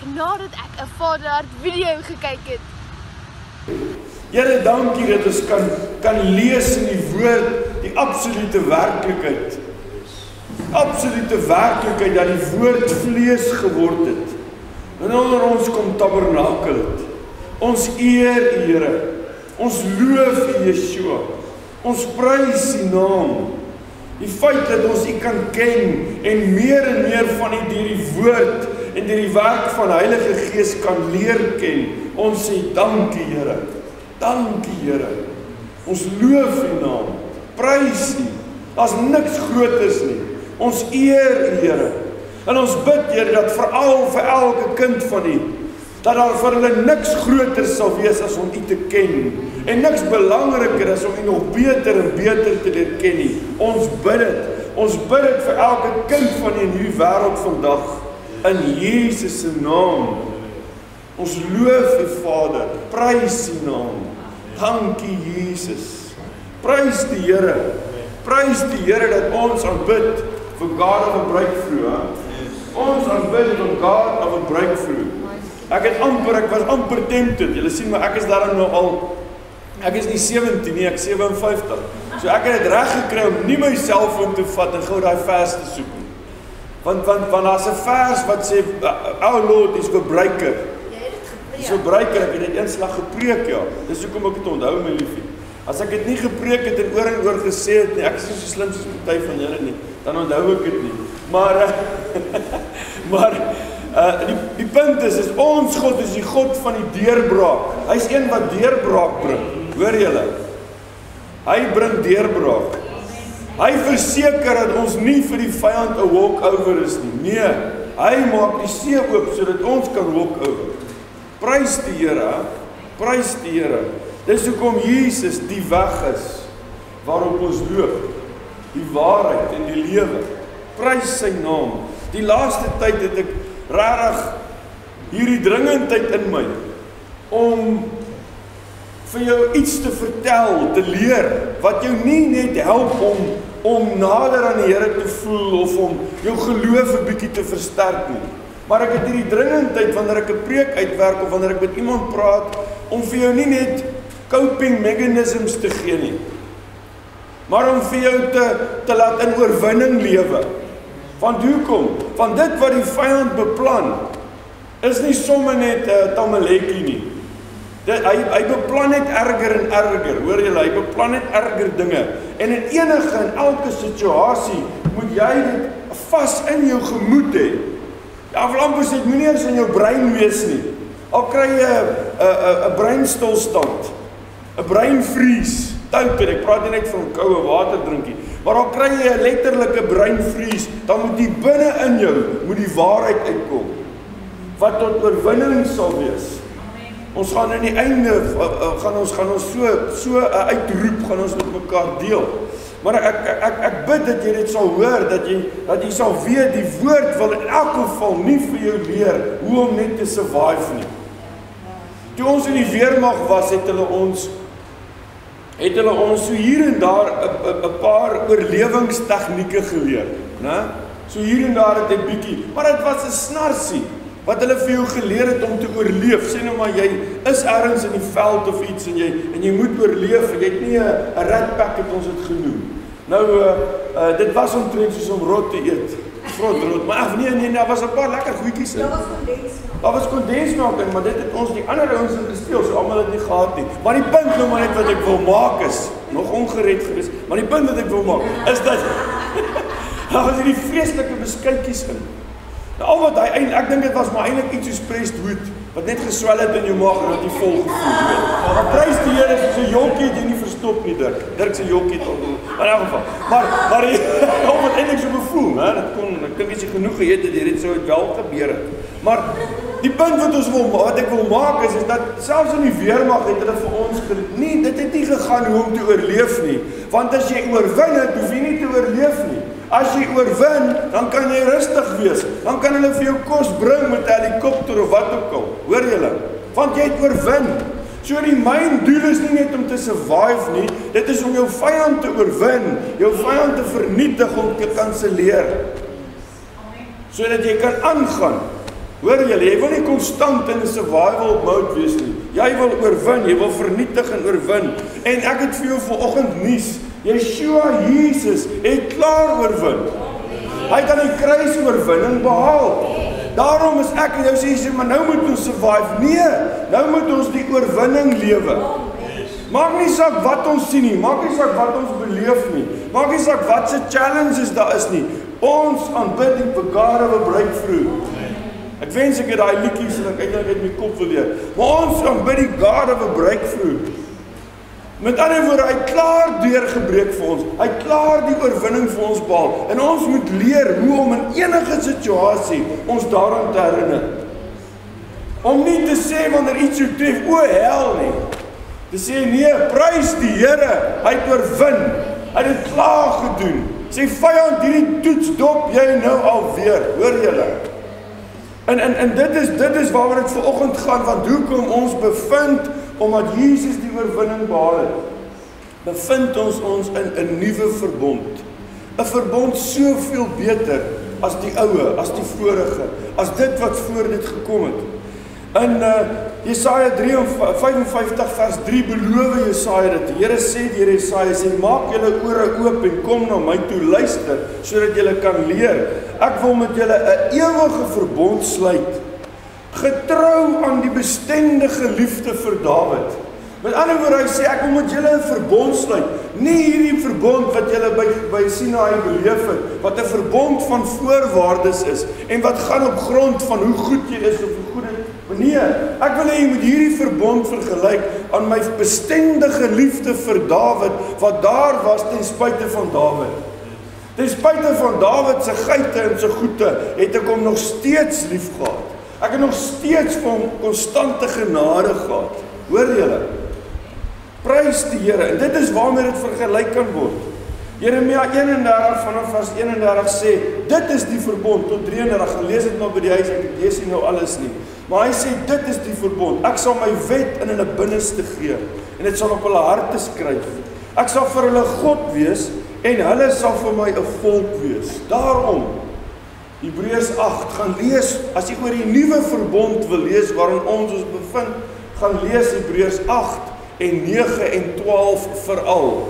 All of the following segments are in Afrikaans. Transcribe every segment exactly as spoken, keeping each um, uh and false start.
nadat ek 'n Vaderhart video gekyk het. Here, dankie dat ons kan, kan lees in die woord die absolute werklikheid. Absolute werklikheid dat die woord vlees geword het. En onder ons kom tabernakel het. Ons eer U, Here. Ons loof U, Yeshua. Ons prys U naam. Die feit dat ons U kan ken en meer en meer van U deur die woord en deur die werk van Heilige Gees kan leer ken. Ons sê dankie, Here. Dankie, Here. Ons loof U naam. Prys U. Daar's niks groters nie. Ons eer U, Here. En ons bid, Here, dat veral vir elke kind van U, dat daar vir hulle niks groter sal wees as om U te ken. En niks belangriker as om U nog beter en beter te leer ken nie. Ons bid dit. Ons bid dit vir elke kind van U in hierdie wêreld vandag. In Jesus se naam. Ons loof U, Vader. Prys U naam. Dankie, Jesus. Prys die Here. Prys die Here dat ons aanbid vir God of a breakthrough. Hè? Ons aanbid vir God of a breakthrough. Ek het amper, ek was amper tempted. Julle sien, maar ek is daarom nou al, ek is nie sewentien nie, ek is sewe en vyftig. So ek het dit reg gekry om nie my selfoon te vat en gou daai vers te soek nie. Want, want, want daar's 'n vers wat sê, our Lord is verbruiker. Dis verbruiker, ek het dit eenslag gepreek, ja. Dis hoekom ek dit onthou, my liefie. As ek dit nie gepreek het en oor en oor gesê het nie, ek is nie so slim soos party van julle nie, dan onthou ek dit nie. Maar, uh, maar, Uh, die, die punt is, is, ons God is die God van die deurbraak. Hy is een wat deurbraak bring. Hoor julle? Hy bring deurbraak. Hy verseker dat ons nie vir die vyand 'n walkover is nie. Nee, hy maak die see oop sodat ons kan walkover. Prys die Here, prys die Here. Dis hoekom Jesus die weg is waarop ons loop. Die waarheid en die lewe. Prys sy naam. Die laaste tyd het ek rarig hierdie dringendheid in my om vir jou iets te vertel, te leer, wat jou nie net help om om nader aan die Here te voel of om jou geloof 'n bietjie te versterk nie. Maar ek het hierdie dringendheid wanneer ek 'n preek uitwerk of wanneer ek met iemand praat om vir jou nie net coping mechanisms te gee nie, maar om vir jou te te laat in oorwinning lewe. Want hoekom? Van dit wat die vyand beplan, is nie sommer net 'n uh, tamaletjie nie. Dit, hy, hy beplan net erger en erger, hoor julle, hy beplan net erger dinge. En in enige, in elke situasie, moet jy dit vas in jou gemoed hê. Ja, Vlampus, dit moet nie eens in jou brein wees nie. Al kry jy 'n breinstilstand, 'n breinvries, touter, ek praat nie net van koue water drinkie, maar al kry jy 'n letterlike breinvries, dan moet die binne in jou, moet die waarheid uitkom, wat tot oorwinning sal wees. Amen. Ons gaan in die einde, uh, uh, gaan ons, gaan ons so, so uh, uitroep, gaan ons met mekaar deel. Maar ek, ek, ek, ek bid dat jy dit sal hoor, dat jy, dat jy sal weet, die woord wil in elk geval nie vir jou leer, hoe om net te survive nie. Toe ons in die weermag was, het hulle ons, het hulle ons so hier en daar 'n paar oorlewingstegnieke geleer, né? So hier en daar het dit bietjie, maar dit was 'n snarsie wat hulle vir jou geleer het om te oorleef. Sê nou maar jy is ergens in die veld of iets en jy en jy moet oorleef en jy het nie 'n 'n rat pack het ons dit genoem. Nou uh, uh, dit was omtrent soos om rot te eet. Vrot rot, maar ag nee nee, daar was 'n paar lekker goedjies in. Daar was kondensmelk. Daar was kondensmelk in, maar dit het ons die ander ouens in gesteel, so almal het nie gehad nie. Maar die punt nou maar net wat ek wil maak is, nog ongered gewees, maar die punt wat ek wil maak is dat daar was hierdie vreeslike beskuitjies in. Nou al wat hy eintlik, ek dink dit was maar eintlik iets soos pressed wheat wat net geswel het in jou maag en dat jy vol gevoel het. Maar prys die Here, soos 'n jonkie het jy nie verstop nie, Dirk. Dirk se jonkie het al in 'n geval. Maar maar al wat eintlik so gevoel, hè, dit kon ek dink as jy genoeg geëet het, dit sou dit wel gebeur het. Maar die punt wat ons wil wat ek wil maak is is dat selfs in die weermag het hulle vir ons nie dit het nie gegaan hoe om te oorleef nie. Want as jy oorwin het, hoef jy nie te oorleef nie. As jy oorwin, dan kan jy rustig wees. Dan kan hulle vir jou kos bring met 'n helikopter of wat ook al. Hoor julle? Want jy het oorwin. So die myn doel is nie net om te survive nie, dit is om jou vyand te oorwin, jou vyand te vernietig, om te kanselleer. Sodat jy kan aangaan. Hoor julle, jy wil nie konstant in 'n survival mode wees nie. Jy wil oorwin, jy wil vernietig en oorwin. En ek het vir jou vanoggend nuus. Yeshua Jesus het klaar oorwin. Hy het aan die kruis oorwinning behaal. Daarom is ek en jou sê, maar nou moet ons survive. Nee, nou moet ons die oorwinning lewe. Maak nie saak wat ons sien nie, maak nie saak wat ons beleef nie, maak nie saak wat se challenges daar is nie. Ons aanbid die God of a breakthrough. Ek wens ek het daai liedjies en ek eintlik uit my kop wil leer. Maar ons aanbid die God of a breakthrough. Met ander woorde, hy het klaar deurgebreek vir ons. Hy het klaar die oorwinning vir ons behaal. En ons moet leer hoe om in enige situasie ons daaraan te herinner. Om nie te sê wanneer iets so tref, o hel nie. Te sê nee, prys die Here, hy het oorwin. Hy het dit klaar gedoen. Sê vyand, hierdie toets dop jy nou alweer, hoor julle? En en en dit is dit is waaroor dit vanoggend gaan, want hoekom ons bevind omdat Jesus die oorwinning behaal het. Bevind ons ons in 'n nuwe verbond. 'n Verbond soveel beter as die oue, as die vorige, as dit wat voor dit gekom het. In uh, Jesaja vyfenvyftig vers drie beloof Jesaja dit. Die Here sê deur Jesaja sê maak julle ore oop en kom na my toe luister sodat julle kan leer. Ek wil met julle 'n ewige verbond sluit. Getrou aan die bestendige liefde vir Dawid. Met ander woorde, hy sê ek wil met julle 'n verbond sluit. Nie hierdie verbond wat julle by by Sinaï beleef het, wat 'n verbond van voorwaardes is en wat gaan op grond van hoe goed jy is of hoe goed dit. Nee, ek wil hê jy moet hierdie verbond vergelyk aan my bestendige liefde vir Dawid wat daar was ten spyte van Dawid. Ten spyte van Dawid se geite en se goede, het ek hom nog steeds lief gehad. Ek het nog steeds vir hom konstante genade gehad. Hoor julle? Prys die Here. En dit is waarmee dit vergelyk kan word. Jeremia eenendertig vanaf vers eenendertig sê, dit is die verbond tot drieëndertig. Gelees dit maar by die huis, ek lees nie nou alles nie. Maar hy sê dit is die verbond. Ek sal my wet in hulle binneste gee en dit sal op hulle harte skryf. Ek sal vir hulle God wees en hulle sal vir my 'n volk wees. Daarom Hebreërs agt, gaan lees, as jy oor die nuwe verbond wil lees waarin ons ons bevind, gaan lees Hebreërs agt en nege en twaalf veral.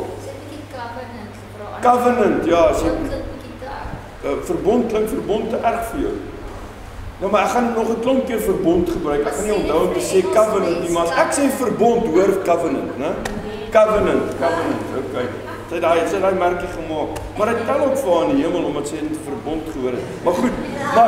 Covenant, ja, as jy uh, verbond klink verbond te erg vir jou. Nou maar ek gaan nog 'n klomp keer verbond gebruik. Ek gaan nie onthou om te sê covenant nie, maar as ek sê verbond, hoor covenant, né? Covenant, covenant. Okay. Sy daai sy daai merkie gemaak. Maar dit kan ook vir haar in die hemel omdat sy in verbond gehoor het. Maar goed, maar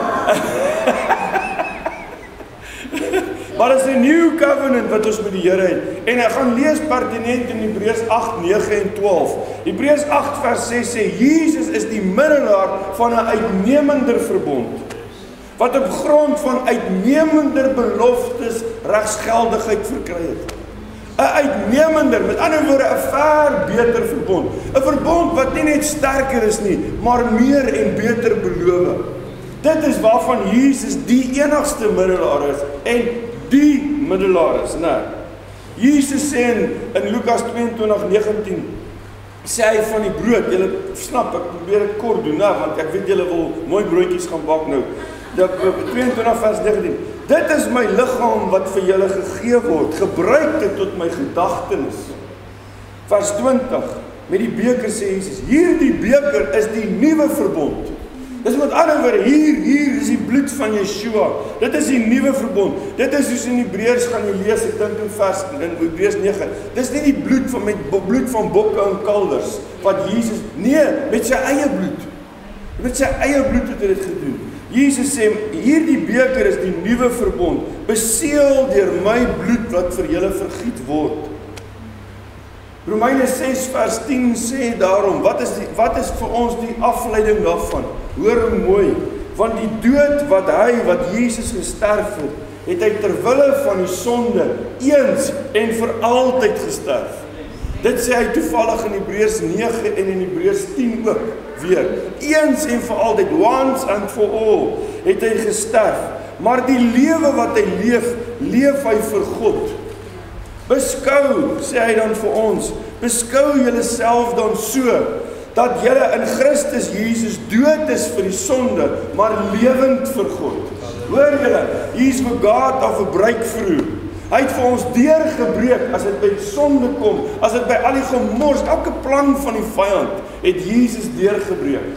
Maar dit is 'n new covenant wat ons met die Here het. En ek gaan lees pertinent in Hebreërs agt, nege en twaalf. Hebreërs agt vers ses sê Jesus is die middelaar van 'n uitnemender verbond. Wat op grond van uitnemender beloftes regsgeldigheid verkry het. 'n Uitnemender, met ander woorde 'n ver beter verbond. 'n Verbond wat nie net sterker is nie, maar meer en beter beloof. Dit is waarvan Jesus die enigste middelaar is en die middelaar is, né? Jesus sê in, in Lukas tweeëntwintig negentien sê hy van die brood, julle snap, ek probeer dit kort doen, né, want ek weet julle wil mooi broodjies gaan bak nou. tweeëntwintig vers negentien. Dit is my liggaam wat vir julle gegee word. Gebruik dit tot my gedagtenis. Vers twintig. Met die beker sê Jesus, hierdie beker is die nuwe verbond. Dis met ander woorde, hier, hier is die bloed van Yeshua. Dit is die nuwe verbond. Dit is soos in Hebreërs gaan jy lees, ek dink in vers in Hebreërs nege. Dis nie die bloed van met bloed van bokke en kalwers wat Jesus, nee, met sy eie bloed. Met sy eie bloed het hy dit gedoen. Jesus sê, hierdie beker is die nuwe verbond, beseël deur my bloed wat vir julle vergiet word. Romeine ses vers tien sê daarom, wat is, die, wat is vir ons die afleiding daarvan? Hoor hoe mooi, want die dood wat hy, wat Jesus gesterf het, het hy terwille van die sonde, eens en vir altyd gesterf. Dit sê hy toevallig in Hebreërs nege en in Hebreërs tien ook weer. Eens en vir altyd, once and for all, het hy gesterf. Maar die lewe wat hy leef, leef hy vir God. Beskou, sê hy dan vir ons, beskou julle self dan so, dat julle in Christus Jesus dood is vir die sonde, maar lewend vir God. Hoor julle, hier's vir God of 'n breakthrough. Hy het vir ons deurgebreek as dit by sonde kom, as dit by al die gemors, elke plan van die vyand, het Jesus deurgebreek.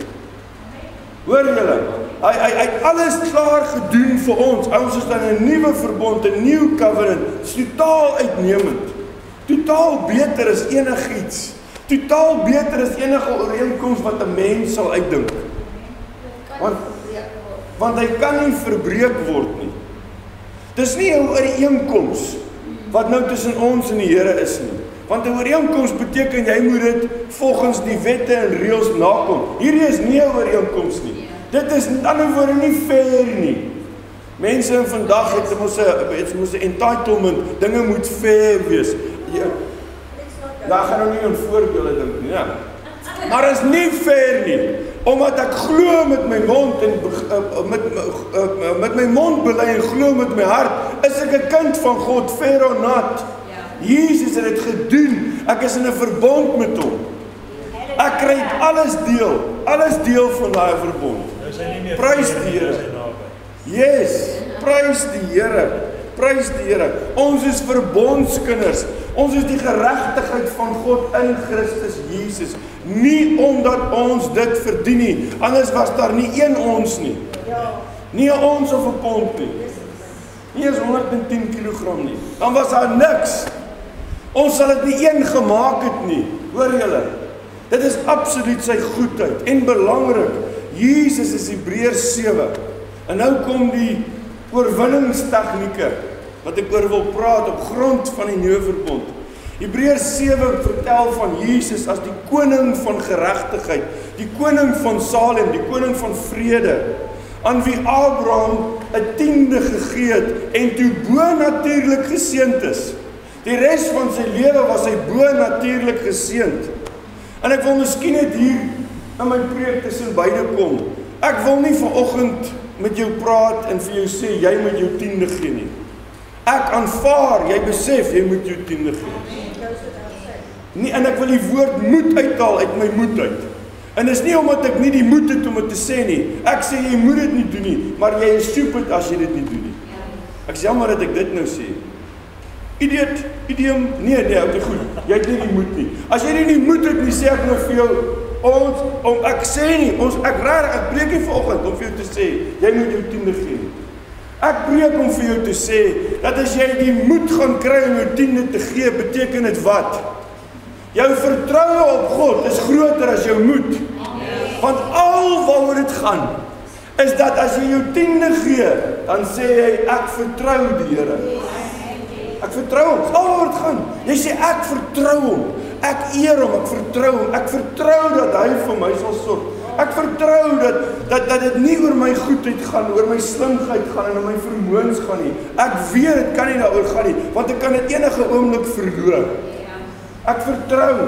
Hoor julle, hy, hy, hy het alles klaar gedoen vir ons. Ons is dan 'n nuwe verbond, 'n new covenant, is totaal uitnemend. Totaal beter as enigiets. Totaal beter as enige ooreenkoms wat 'n mens sal uitdink. Want, want hy kan nie verbreek word nie. Dis nie 'n ooreenkoms wat nou tussen ons en die Here is nie. Want 'n ooreenkoms beteken jy moet dit volgens die wette en reëls nakom. Hierdie is nie 'n ooreenkoms nie. Dit is met ander woorde nie fair nie. Mense in vandag het mos 'n het mos 'n entitlement, dinge moet fair wees. Ja, ja gaan nou nie aan voorbeelde dink nie, ja. Maar is nie fair nie. Omdat ek glo met my mond en uh, met, uh, met my mond bely en glo met my hart, is ek 'n kind van God, fair or not. Jesus het dit gedoen. Ek is in 'n verbond met hom. Ek kry alles deel, alles deel van daai verbond. Prys die Here. Yes, prys die Here. Prys die Here. Ons is verbondskinders. Ons is die geregtigheid van God in Christus Jesus. Nie omdat ons dit verdien nie. Anders was daar nie een ons nie. Nie 'n ons of 'n pond nie. Nie eens honderd en tien kilogram nie. Dan was daar niks. Ons sal dit nie een gemaak het nie. Hoor julle? Dit is absoluut sy goedheid. En belangrik, Jesus is Hebreërs sewe. En nou kom die oorwinningstegnieke wat ek oor wil praat op grond van die nuwe verbond. Hebreërs sewe vertel van Jesus as die koning van geregtigheid, die koning van Salem, die koning van vrede, aan wie Abraham 'n tiende gegee het en toe bo-natuurlik geseënd is. Die res van sy lewe was hy bo-natuurlik geseënd. En ek wil miskien net hier in my preek tussen beide kom. Ek wil nie vanoggend met jou praat en vir jou sê jy moet jou tiende gee nie. Ek aanvaar, jy besef jy moet jou tiende gee. Nie, en ek wil die woord moed uithaal uit my moed uit. En is nie omdat ek nie die moed het om dit te sê nie. Ek sê jy moet dit nie doen nie, maar jy is stupid as jy dit nie doen nie. Ek sê jammer dat ek dit nou sê. Idiot, idiom, nee, nee, ok, goed. Jy het nie die moed nie. As jy nie die moed het nie, sê ek nou vir jou, ons, om, ek sê nie, ons, ek raar, ek breek nie vanoggend om vir jou te sê, jy moet jou tiende gee. Ek breek om vir jou te sê, dat as jy die moed gaan kry om jou tiende te gee, beteken dit wat? Jou vertroue op God is groter as jou moed. Want al waaroor dit gaan, is dat as jy jou tiende gee, dan sê jy, ek vertrou die Here. Ek vertrou hom, al waaroor dit gaan. Jy sê, ek vertrou hom, ek eer hom, ek vertrou hom, ek vertrou dat hy vir my sal sorg. Ek vertrou dat, dat, dat dit nie oor my goedheid gaan, oor my slimheid gaan en oor my vermoëns gaan nie. Ek weet, dit kan nie daaroor gaan nie, want ek kan dit enige oomblik verloor. Ek vertrou.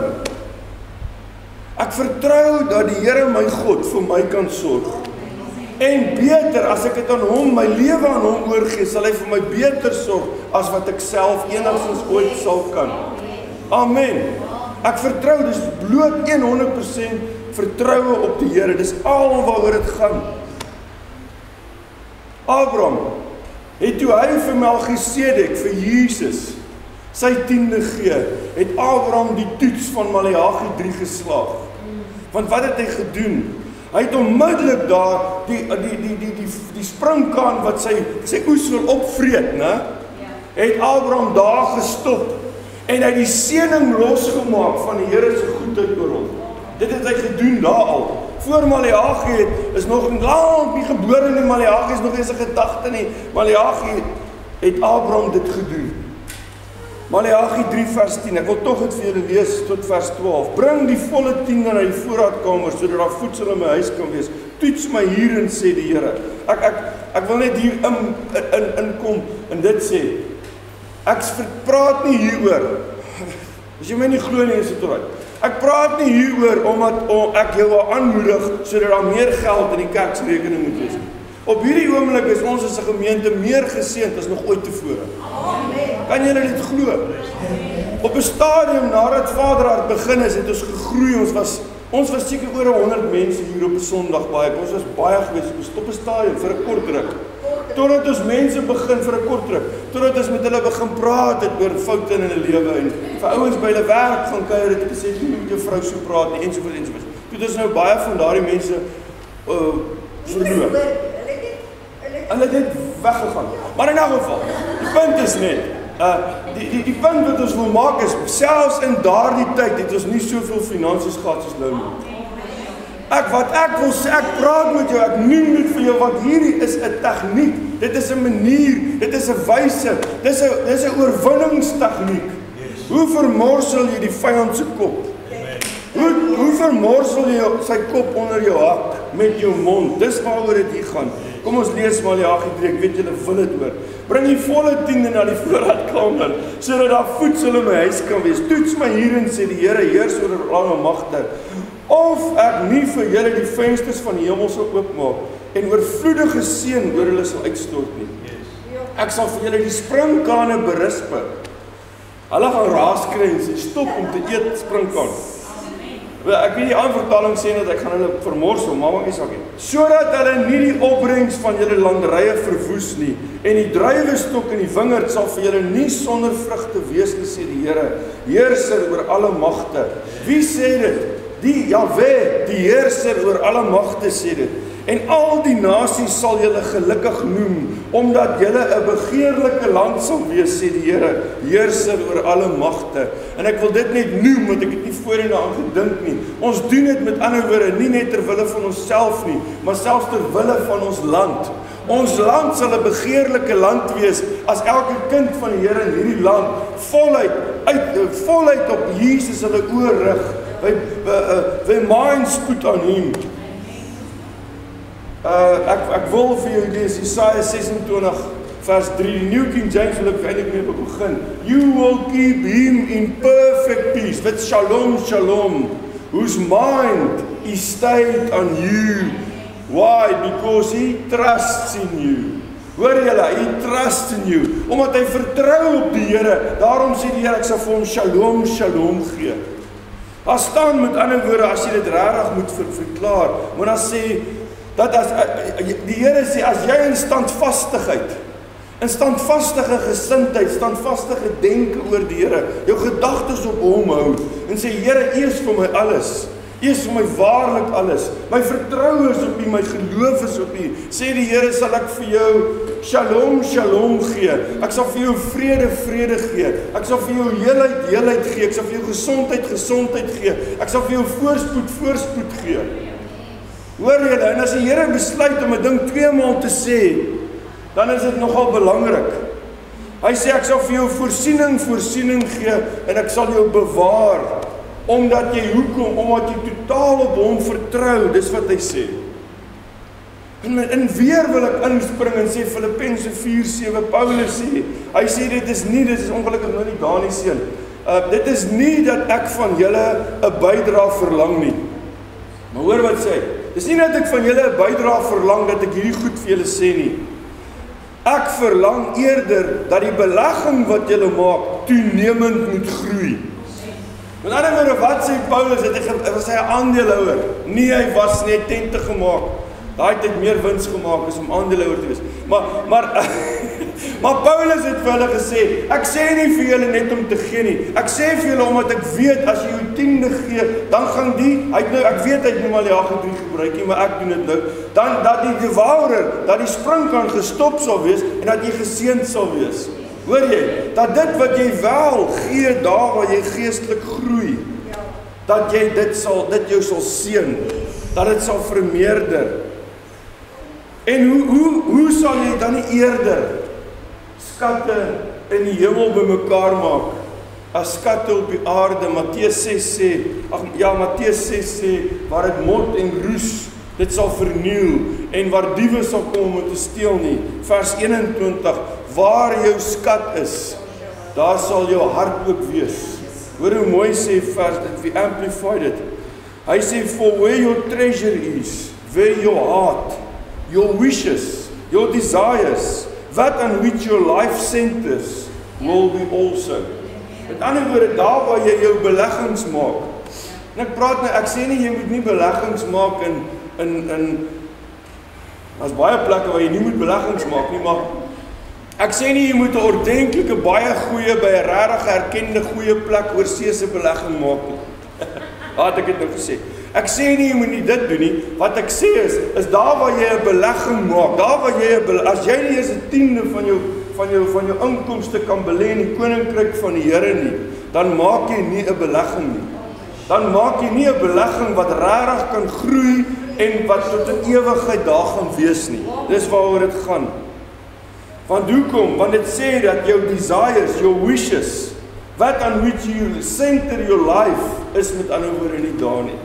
Ek vertrou dat die Here my God vir my kan sorg. En beter, as ek dit aan hom, my lewe aan hom oorgee, sal hy vir my beter sorg, as wat ek self enigstens ooit sal kan. Amen. Ek vertrou, dis bloot honderd persent vertroue op die Here, dis al waaroor dit gaan. Abraham, het toe hy vir Melchisedek, vir Jesus, sy tiende gee, het Abraham die toets van Maleagi drie geslaag. Want wat het hy gedoen? Hy het onmiddellik daar die die die die die, die springkaan wat sy sy oes wil opvreet, né? Het Abraham daar gestop en hy die seëning losgemaak van die Here se goedheid oor hom. Dit het hy gedoen daar al. Voor Maleagi het is nog lank nie gebore nie, Maleagi is nog eens 'n gedagte nie. Maleagi het, het Abraham dit gedoen. Maleagi drie vers tien, ek wil tog dit vir julle lees tot vers twaalf. Bring die volle tiende na die voorraadkamer, sodat daar voedsel in my huis kan wees. Toets my hierin, sê die Here. Ek, ek, ek wil net hier in, in, in kom en dit sê. Ek praat nie hieroor. As jy my nie glo nie, is dit reg. Ek praat nie hieroor omdat oh, ek jou wil aanmoedig, sodat daar meer geld in die kerksrekening moet wees. Op hierdie oomblik is ons as 'n gemeente meer geseënd as nog ooit tevore. Amen. Kan julle dit glo? Op 'n stadium nadat Vaderhart begin is, het ons gegroei. Ons was ons was seker oor honderd mense hier op 'n Sondag baie. Ons was baie gewees op 'n stadium vir 'n kort ruk. Totdat ons mense begin vir 'n kort ruk, totdat ons met hulle begin praat het oor foute in hulle lewe en vir ouens by hulle werk gaan kuier het en gesê jy moet met jou vrou so praat nie ensovoorts ensovoorts. Dit is nou baie van daardie mense uh, verloor. Hulle het net weggegaan. Maar in elk geval, die punt is net, uh, die, die, die punt wat ons wil maak is, selfs in daardie tyd het ons nie soveel finansies gehad soos nou nie. Ek, wat ek wil sê, ek praat met jou, ek noem dit vir jou, want hierdie is 'n tegniek, dit is 'n manier, dit is 'n wyse, dit is 'n dit is 'n oorwinningstegniek. Yes. Hoe vermorsel jy die vyand se kop? Hoe, hoe vermorsel jy sy kop onder jou hak met jou mond? Dis waaroor dit hier gaan. Kom ons lees Maleagi drie, ek weet julle wil dit hoor. Bring die volle tiende na die voorraadkamer, sodat daar voedsel in my huis kan wees. Toets my hierin, sê die Here, heers oor alle magte. Of ek nie vir julle die vensters van die hemel sal oopmaak en oorvloedige seën oor hulle sal uitstort nie. Ek sal vir julle die springkane berisp. Hulle gaan raas kry en sê stop om te eet springkaan. Ek weet die ander vertaling sê dat ek gaan hulle vermorsel, maar maak nie saak nie. Sodat hulle nie die opbrengs van julle landerye verwoes nie en die druiwestok in die wingerd sal vir julle nie sonder vrugte wees nie, sê die Here, heerser oor alle magte. Wie sê dit? Die Jahwe, die heerser oor alle magte, sê dit. En al die nasies sal julle gelukkig noem, omdat julle 'n begeerlike land sal wees, sê die Here, heerser oor alle magte. En ek wil dit net noem, want ek het nie voorheen daaraan gedink nie. Ons doen dit met ander woorde, nie net ter wille van onsself nie, maar selfs ter wille van ons land. Ons land sal 'n begeerlike land wees, as elke kind van die Here in hierdie land voluit, uit, voluit op Jesus hulle oor rig. Wy, wy minds put on him. Uh, ek, ek wil vir jou lees Jesaja ses en twintig vers drie, die New King James wil ek eintlik mee begin. You will keep him in perfect peace, with shalom, shalom, whose mind is stayed on you. Why? Because he trusts in you. Hoor julle, hy trust in you, omdat hy vertrou op die Here. Daarom sê die Here, ek sal vir hom shalom, shalom gee. Daar staan met ander woorde, as jy dit regtig moet ver, verklaar, moet dan sê, dat as, die Here sê, as jy in standvastigheid, in standvastige gesindheid, standvastige denke oor die Here, jou gedagtes op hom hou, en sê, Here, U is vir my alles, U is vir my waarlik alles, my vertroue is op U, my geloof is op U, sê die Here, sal ek vir jou shalom, shalom gee, ek sal vir jou vrede, vrede gee, ek sal vir jou heelheid, heelheid gee, ek sal vir jou gesondheid, gesondheid gee, ek sal vir jou voorspoed, voorspoed gee. Hoor julle, en as die Here besluit om 'n ding twee maal te sê, dan is dit nogal belangrik. Hy sê, ek sal vir jou voorsiening, voorsiening gee, en ek sal jou bewaar, omdat jy, hoekom? Omdat jy totaal op hom vertrou, dis wat hy sê. En, en weer wil ek inspring en sê, Filippense vier sewe, Paulus sê, hy sê, dit is nie, dit is ongelukkig nou nie daar nie seun, uh, dit is nie dat ek van julle 'n bydra verlang nie, maar hoor wat sê hy, dis nie dat ek van julle 'n bydra verlang, dat ek hierdie goed vir julle sê nie, ek verlang eerder, dat die belegging wat julle maak, toenemend moet groei. Met ander woorde, wat sê Paulus, het hy, was hy 'n aandeelhouer? Nee, hy was net tente gemaak. Daai het meer wins gemaak as om aandeelhouer te wees. Maar, maar, maar Paulus het vir hulle gesê, ek sê nie vir julle net om te gee nie. Ek sê vir julle omdat ek weet, as jy jou tiende gee, dan gaan die, hy het nou, ek weet hy het nie Maleagi drie gebruik nie, maar ek doen dit nou, dan dat die devourer, dat die springkaan gestop sal wees, en dat jy geseënd sal wees. Hoor jy, dat dit wat jy wel gee, daar waar jy geestelik groei, dat jy dit sal, dit jou sal seën, dat dit sal vermeerder. En hoe, hoe, hoe sal jy dan nie eerder skatte in die hemel bymekaar maak, as skatte op die aarde? Matteus ses sê, ag ja, Matteus ses sê, waar dit mot en roes, dit sal verniel, en waar diewe sal kom om te steel nie. Vers eenentwintig, waar jou skat is, daar sal jou hart ook wees. Hoor hoe mooi sê vers, dit amplified it. Hy sê, for where your treasure is, where your heart, your wishes, your desires, that on which your life centers, will be also. Met ander woorde, daar waar jy jou beleggings maak, en ek praat nou, ek sê nie, jy moet nie beleggings maak in, in, in Daar's baie plekke waar jy nie moet beleggings maak nie, maar ek sê nie jy moet 'n ordentlike, baie goeie, by 'n regtig erkende goeie plek oorseese belegging maak nie. Wat ek het nou gesê. Ek sê nie jy moet nie dit doen nie. Wat ek sê is, is daar waar jy 'n belegging maak, daar waar jy 'n bele- as jy nie eens 'n tiende van jou van jou van jou inkomste kan belê in die koninkryk van die Here nie, dan maak jy nie 'n belegging nie. Dan maak jy nie 'n belegging wat regtig kan groei en wat tot 'n ewigheid daar gaan wees nie. Dis waaroor dit gaan. Want hoekom? Want dit sê dat jou desires, your wishes, wat on which you center your life, is met ander woorde nie daar nie.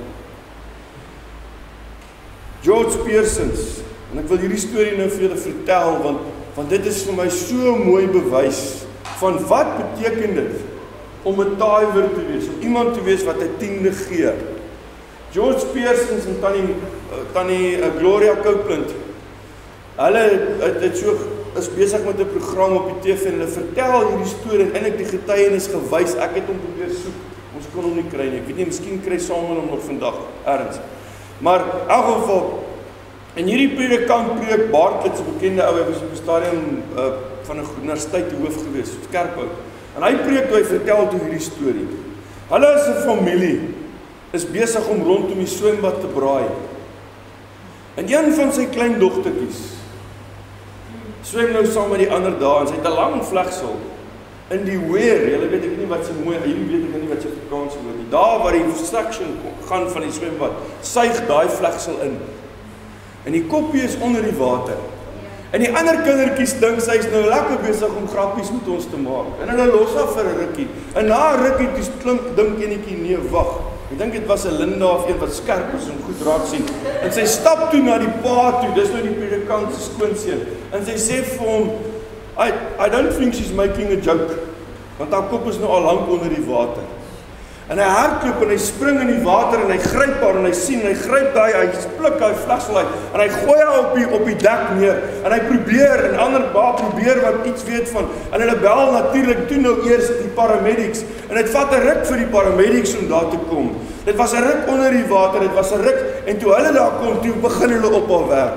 George Pearsons, en ek wil hierdie storie nou vir julle vertel, want, want dit is vir my so mooi bewys van wat beteken dit om 'n tither te wees, om iemand te wees wat 'n tiende gee. George Pearsons en tannie, tannie Gloria Copeland, hulle het, het so, is besig met 'n program op die T V en hulle vertel hierdie storie en eintlik die getuienis gewys. Ek het hom probeer soek, ons kon hom nie kry nie. Ek weet nie, miskien kry saam met hom nog vandag ergens. Maar in elk geval, in hierdie predikant preek Bartlett, 'n bekende ou, hy was op die stadium uh, van 'n universiteit hoof gewees, Skerphout. En hy preek toe hy vertel toe hierdie storie. Hulle as 'n familie is besig om rondom die swembad te braai. En een van sy klein dogtertjies swem nou saam met die ander daar en sy het 'n lang vlegsel in die weer. Julle weet ek nie wat sy mooi, julle weet ek nie wat sy Afrikaans woord nie. Daar waar die suction gaan van die swembad, suig daai vlegsel in. En die koppie is onder die water. En die ander kindertjies dink sy is nou lekker besig om grappies met ons te maak. En hulle los af vir 'n rukkie. En na 'n rukkie toe klink dink enetjie nee, wag. Ek dink dit was 'n Linda of een wat skerp is en goed raak sien. En sy stap toe na die pa toe. Dis nou die predikant se skoonseun. En sy sê vir hom, I I don't think she's making a joke. Want haar kop is nou al lank onder die water. En hy hardloop en hy spring in die water en hy gryp haar en hy sien en hy gryp daai, hy pluk daai vlegsel uit en hy gooi haar op die op die dek neer en hy probeer en ander ba probeer wat iets weet van en hulle bel natuurlik toe nou eers die paramedics en dit vat 'n ruk vir die paramedics om daar te kom. Dit was 'n ruk onder die water, dit was 'n ruk en toe hulle daar kom, toe begin hulle op haar werk.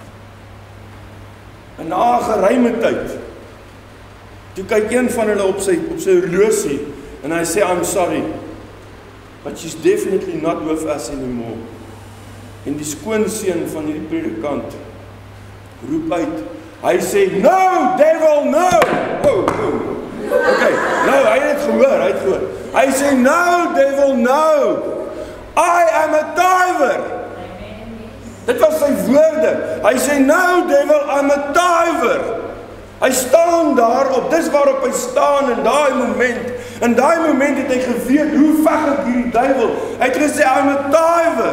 En na 'n geruime tyd, toe kyk een van hulle op sy op sy horlosie en hy sê I'm sorry. But she's definitely not with us anymore. En die skoonseun van hierdie predikant roep uit. Hy sê, no, devil, no! Oh, oh. Okay, nou, hy het gehoor, hy het gehoor. Hy sê, no, devil, no! I am a tither! Dit was sy woorde. Hy sê, no, devil, I'm a tither! Hy staan daarop, dis waarop hy staan in daai moment. In daai moment het hy geweet, hoe veg ek hierdie duiwel? Hy het gesê, I'm a tither.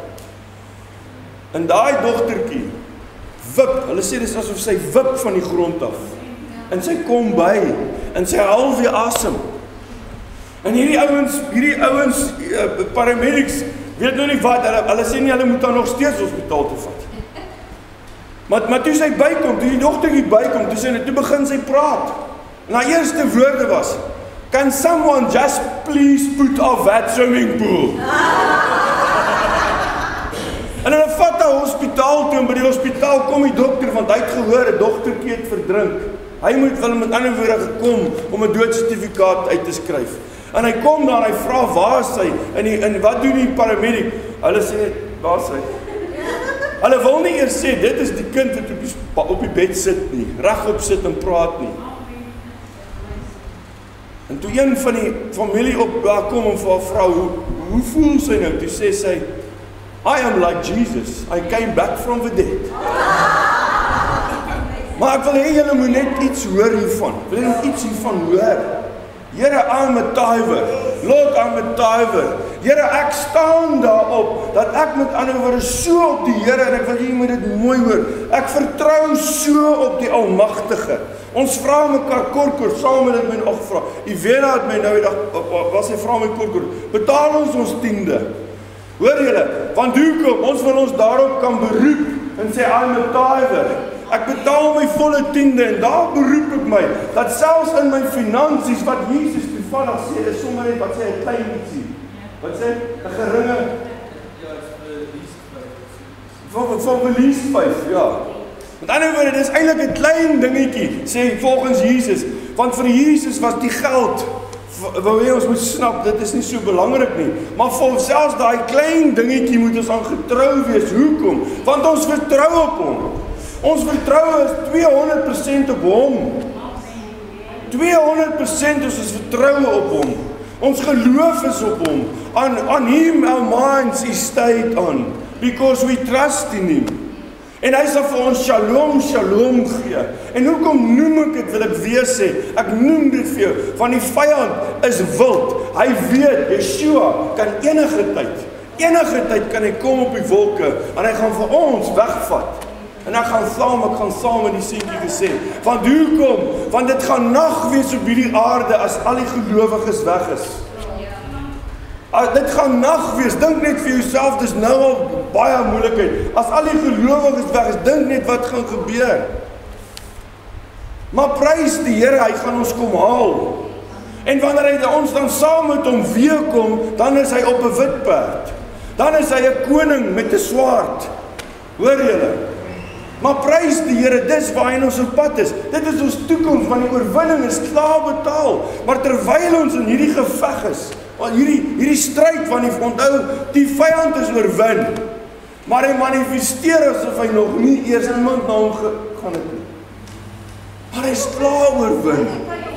En daai dogtertjie wip, hulle sê dis asof sy wip van die grond af. En sy kom by, en sy haal weer asem. En hierdie ouens, hierdie ouens, uh, paramedics, weet nou nie wat, hulle, hulle sê nie, hulle moet haar nog steeds hospitaal toe vat. Maar, maar toe sy bykom, toe die dogtertjie bykom, toe, sy, toe begin sy praat. En haar eerste woorde was, can someone just please put off that swimming pool? En hulle vat haar hospitaal toe, en by die hospitaal kom die dokter, want hy het gehoor, 'n dogtertjie het verdrink. Hy moet wel met ander woorde gekom, om 'n doodsertifikaat uit te skryf. En hy kom daar, en hy vra, waar is sy? En, die, en wat doen die paramedic? Hulle sê net, waar is sy? Hulle wil nie eers sê, dit is die kind wat op die, op die bed sit nie, regop sit en praat nie. En toe een van die familie op daar kom en vir haar vrou, hoe, hoe voel sy nou? Toe sê sy, I am like Jesus, I came back from the dead. Maar ek wil hê julle moet net iets hoor hiervan, ek wil net iets hiervan hoor. Here, I'm a tither. Lord, I'm a tither. Here, ek staan daarop, dat ek met ander woorde so op die Here, en ek wil jy moet dit mooi hoor, ek vertrou so op die Almagtige. Ons vra mekaar kortkort, saam met dit my nog gevra. Ivena het my nou die dag, was sy vra my kortkort, betaal ons ons tiende. Hoor julle, want hoekom, ons wil ons daarop kan beroep, en sê, I'm a tither. Ek betaal my volle tiende en daar beroep ek my, dat selfs in my finansies, wat Jesus toevallig sê, is sommer net, wat sê, 'n klein ietsie. Wat sê, 'n geringe, van, van verlies vyf, ja. Met ander woorde, dit is eintlik 'n klein dingetjie, sê volgens Jesus, want vir Jesus was die geld, wou jy ons moet snap, dit is nie so belangrik nie, maar vir selfs daai klein dingetjie moet ons aan getrou wees. Hoekom? Want ons vertrou op hom. Ons vertroue is tweehonderd persent op hom. tweehonderd persent is ons vertroue op hom. Ons geloof is op hom. On, on him our minds is stayed on, because we trust in him. En hy sal vir ons shalom, shalom gee. En hoekom noem ek dit, wil ek weer sê, ek noem dit vir jou, van die vyand is wild. Hy weet, Yeshua kan enige tyd, enige tyd kan hy kom op die wolke, en hy gaan vir ons wegvat. En ek gaan saam, ek gaan saam met die seentjie gesê, want hoekom? Want dit gaan nag wees op hierdie aarde, as al die gelowiges weg is. Uh, dit gaan nag wees, dink net vir jouself, dis nou al baie moeilikheid. As al die gelowiges weg is, dink net wat gaan gebeur. Maar prys die Here, hy gaan ons kom haal. En wanneer hy ons dan saam met hom weer kom, dan is hy op 'n wit perd. Dan is hy 'n koning met 'n swaard. Hoor julle? Maar prys die Here, dis waarheen ons op pad is. Dit is ons toekoms, want die oorwinning is klaar betaal. Maar terwyl ons in hierdie geveg is, hierdie hierdie stryd van die onthou, die vyand is oorwin. Maar hy manifesteer asof hy nog nie eers iemand na hom gegaan het nie. Maar hy is klaar oorwin.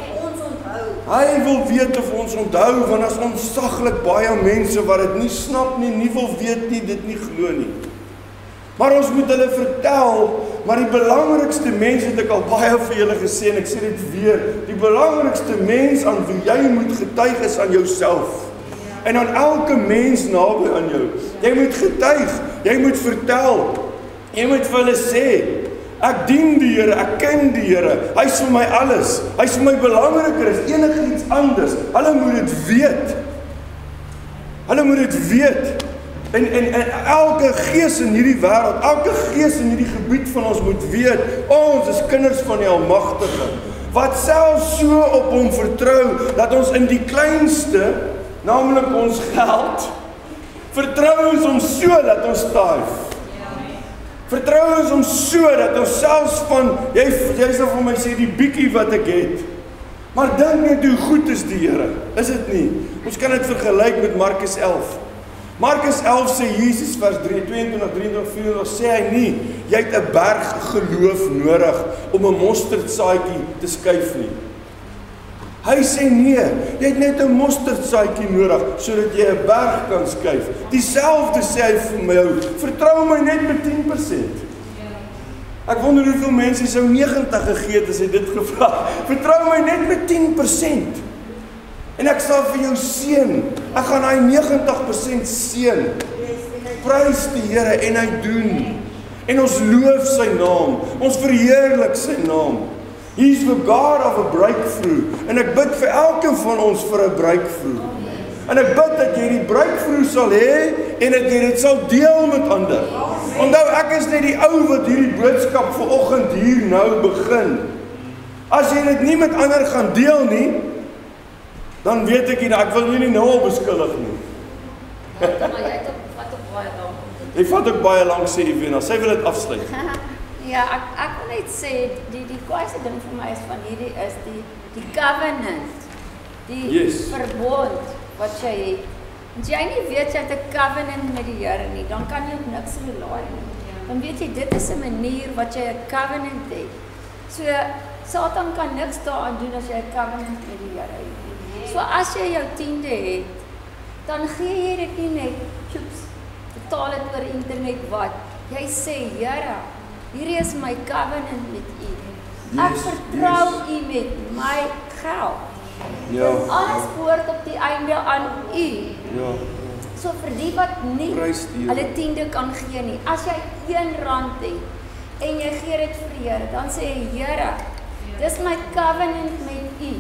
Hy wil weet of ons onthou, want as ontsaglik baie mense wat dit nie snap nie, nie wil weet nie, dit nie glo nie. Maar ons moet hulle vertel, maar die belangrikste mens, het ek al baie vir julle gesê, en ek sê dit weer, die belangrikste mens aan wie jy moet getuig is aan jouself. En aan elke mens naby aan jou. Jy moet getuig, jy moet vertel, jy moet vir hulle sê, ek dien die Here, ek ken die Here, hy is vir my alles, hy is vir my belangriker as enigiets anders. Hulle moet dit weet. Hulle moet dit weet. En, en, en elke gees in hierdie wêreld, elke gees in hierdie gebied van ons moet weet, ons is kinders van die Almagtige, wat selfs so op hom vertrou, dat ons in die kleinste, naamlik ons geld, vertrou ons hom so, dat ons styf. Vertrou ons hom so, dat ons selfs van, jy, jy sal vir my sê, die bietjie wat ek het, maar dink net hoe goed is die Here, is dit nie? Ons kan dit vergelyk met Markus elf. Markus elf sê Jesus vers tweeëntwintig, drieëntwintig, vyf sê hy nie, jy het 'n berg geloof nodig om 'n mosterdsaadjie te skuif nie. Hy sê nee, jy het net 'n mosterdsaadjie nodig sodat jy 'n berg kan skuif. Dieselfde sê hy vir my, vertrou my net met tien persent. Ek wonder hoeveel mense sou negentig gegee het as hy dit gevra. Vertrou my net met tien persent. En ek sal vir jou seën. Ek gaan hy negentig persent seën. Prys die Here en hy doen. En ons loof sy naam. Ons verheerlik sy naam. He's the God of a breakthrough. En ek bid vir elkeen van ons vir 'n breakthrough. En ek bid dat jy die breakthrough sal hê en dat jy dit sal deel met ander. Onthou, ek is net die ou wat hierdie boodskap vanoggend hier nou begin. As jy dit nie met ander gaan deel nie, dan weet ek nie, ek wil nie nou al beskuldig nie. Maar jy het ook, vat ook baie lank. Jy vat ook baie lank, sê Ivena, sy wil dit afsluit. Ja, ek, ek wil net sê, die, die kwaaiste ding vir my is van hierdie is die, die covenant, die yes. verbond wat jy het. As jy nie weet jy het 'n covenant met die Here nie, dan kan jy ook niks rely nie. Dan weet jy, dit is 'n manier wat jy 'n covenant het. So, Satan kan niks daaraan doen as jy 'n covenant met die Here het. So as jy jou tiende het, dan gee jy dit nie net, joeps, betaal dit oor internet wat. Jy sê, Here, hierdie is my covenant met U. Ek Yes, vertrou yes. U met my geld. Ja. En alles behoort op die einde aan U. Ja. So vir die wat nie Prys die Here. hulle tiende kan gee nie, as jy een rand het, en jy gee dit vir die Here, dan sê jy, Here, dis my covenant met U.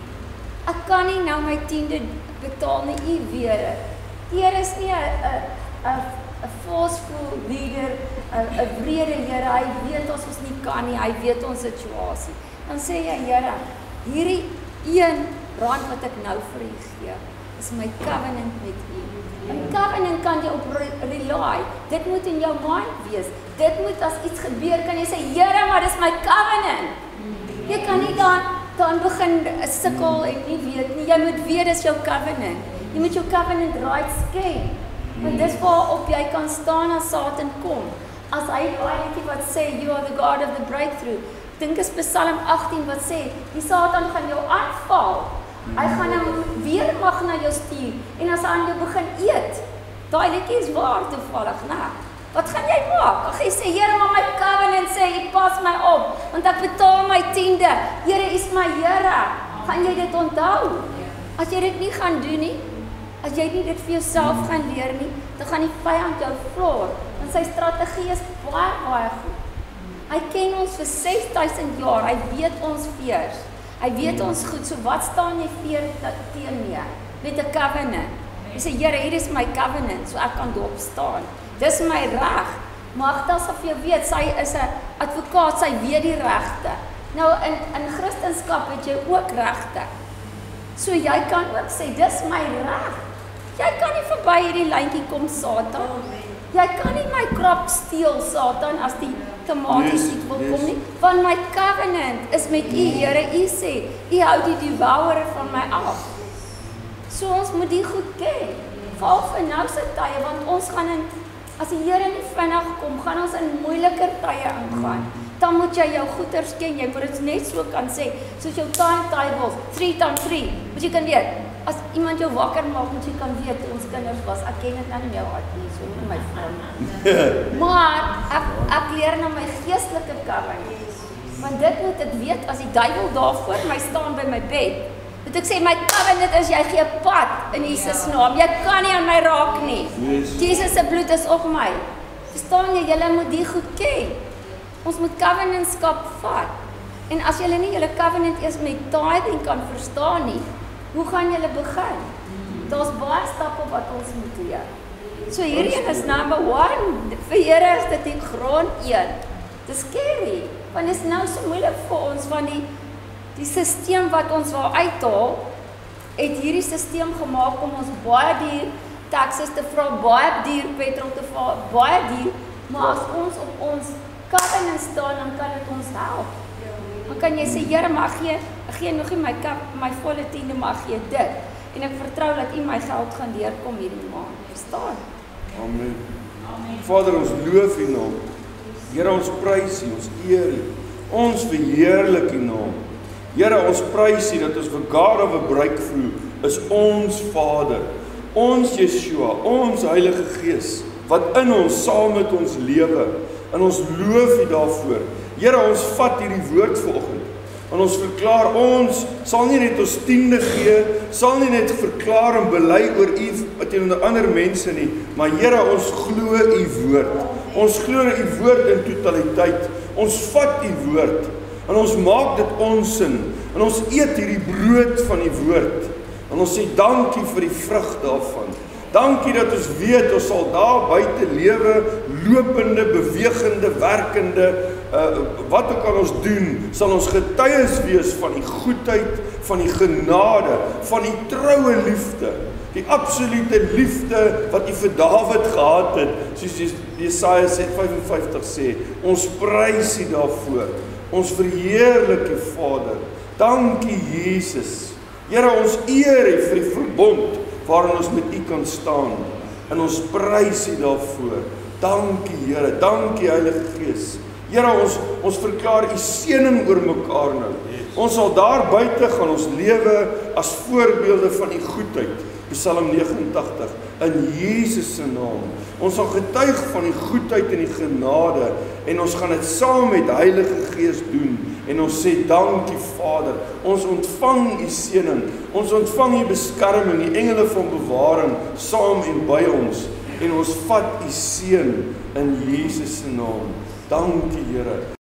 Ek kan nie nou my tiende betaal nie, U weet dit. Die Here is nie 'n 'n 'n forceful leader, 'n 'n wrede Here. Hy weet ons ons nie kan nie, hy weet ons situasie. Dan sê jy, Here, hierdie een rand wat ek nou vir U gee, is my covenant met U. En covenant kan jy op rely. Dit moet in jou mind wees. Dit moet as iets gebeur, kan jy sê, Here, maar dis my covenant. Jy kan nie dan, dan begin sukkel en nie weet nie. Jy moet weet dis jou covenant. Jy moet jou covenant rights ken. Want dis waarop jy kan staan as Satan kom. As hy baie wat sê, you are the God of the breakthrough. Ek dink is Psalm agttien wat sê, die Satan gaan jou aanval. Hy gaan hom weer mag na jou stuur. En as hy aan jou begin eet, daai liedjie is waar toevallig, né? Wat gaan jy maak? Ag jy sê, Here, maar my covenant sê, U pas my op, want ek betaal my tiende. Here, U is my Here. Gaan jy dit onthou? As jy dit nie gaan doen nie, as jy nie dit vir jouself gaan leer nie, dan gaan die vyand jou floor. Want sy strategie is baie, baie goed. Hy ken ons vir ses duisend jaar, hy weet ons veers. Hy weet ons goed, so wat staan jy veer teen mee? Met 'n covenant. Jy sê, Here, hier is my covenant, so ek kan daarop staan. Dis my reg. Magda sal vir jou weet, sy is 'n advokaat, sy weet die regte. Nou in in Christendom het jy ook regte. So jy kan ook sê, dis my reg. Jy kan nie verby hierdie lyntjie kom, Satan. Jy kan nie my krop steel, Satan, as die tomaties iets wil kom nie. Want my covenant is met U, Here. U sê, U hou die devourer van my af. So ons moet die goed ken. Val vir nou se tye, want ons gaan in, as die Here nie vinnig kom, gaan ons in moeiliker tye ingaan. Dan moet jy jou goeders ken, jy moet dit net so kan sê, soos jou timetables, three times three, moet jy kan weet, as iemand jou wakker maak, moet jy kan weet, ons kinders was, ek ken dit nou nie jou hart nie, so nie my vriend. Maar, ek, ek leer nou my geestelike covenant, want dit moet ek weet, as die duiwel daar voor my staan by my bed, moet ek sê, my covenant is, jy gee pad in Jesus naam, jy kan nie aan my raak nie, yes. Jesus se bloed is op my, verstaan jy, julle moet die goed ken, ons moet covenantskap vat, en as julle nie julle covenant eers met tithing kan verstaan nie, hoe gaan julle begin? Daar's baie stappe wat ons moet leer. So hierdie is number one, vir Here is dit die grond een, dis scary, want dit is nou so moeilik vir ons, van die Die systeem wat ons wil uithaal, het hierdie systeem gemaak om ons baie duur taxes te vra, baie duur petrol te vra, baie duur, maar as ons op ons covenant staan, dan kan dit ons help. Dan kan jy sê, Here, maar gee, gee nog nie my, my volle tiende, maar gee dit. En ek vertrou dat U my geld gaan deurkom hierdie maand. Verstaan? Amen. Amen. Vader, ons loof U naam. Here, ons prys U, ons eer U. Ons verheerlik U naam. Here, ons prys U dat ons vir God of a breakthrough is ons Vader, ons Yeshua, ons Heilige Gees, wat in ons saam met ons lewe, en ons loof U daarvoor. Here, ons vat hierdie woord vanoggend, en ons verklaar, ons sal nie net ons tiende gee, sal nie net verklaar en bely oor U teenoor ander mense nie, maar Here, ons glo U woord. Ons glo U woord in totaliteit. Ons vat U woord. En ons maak dit ons sin, en ons eet hierdie brood van die woord, en ons sê dankie vir die vrug daarvan. Dankie dat ons weet, ons sal daar buite lewe, lopende, bewegende, werkende, uh, wat ook al ons doen, sal ons getuies wees van die goedheid, van die genade, van die troue liefde, die absolute liefde wat U vir Dawid gehad het, soos Jesaja vyfenvyftig sê, ons prys U daarvoor. Ons verheerlik U Vader. Dankie Jesus. Here, ons eer U vir die verbond waarin ons met U kan staan. En ons prys U daarvoor. Dankie Here, dankie Heilige Gees. Here, ons ons verklaar U seëning oor mekaar nou. Ons sal daar buite gaan ons lewe as voorbeelde van U goedheid. Psalm negenentagtig, in Jesus se naam. Ons sal getuig van die goedheid en die genade, en ons gaan dit saam met Heilige Gees doen, en ons sê dankie Vader, ons ontvang U seëning, ons ontvang U beskerming, die engele van bewaring, saam en by ons, en ons vat U seën in Jesus se naam. Dankie Here.